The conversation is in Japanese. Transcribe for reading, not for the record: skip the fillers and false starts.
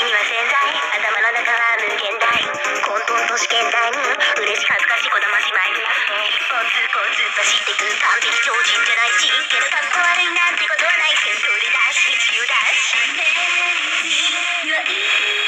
は潜在、頭の中は無限大、混沌と試験台に嬉し恥ずかしいこだましまいる一本通行突っ走ってく完璧超人じゃないし、けどかっこ悪いなんてことはない、点取り出し中出しメリーはいい